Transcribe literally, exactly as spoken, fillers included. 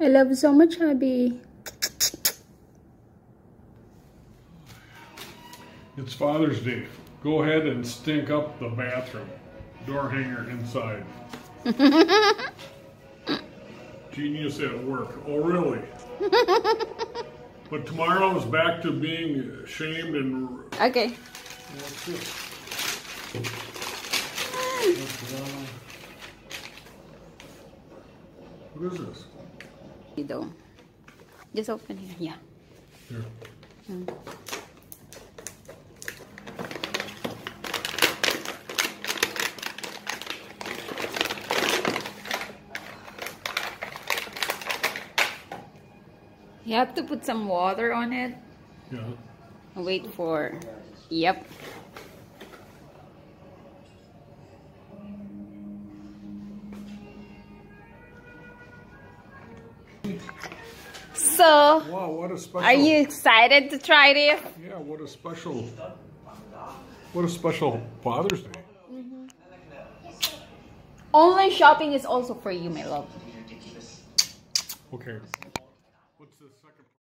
I love you so much, hubby. It's Father's Day. Go ahead and stink up the bathroom. Door hanger inside. Genius at work. Oh, really? But tomorrow is back to being shamed and... Okay. What's this? What is this? You don't. Just open here. Yeah. Here. Mm. You have to put some water on it. Yeah. Wait for... Yep. So, Wow, what a special... are you excited to try this? Yeah, what a special... What a special Father's Day. Mm-hmm. Online shopping is also for you, my love. Okay. What's the second?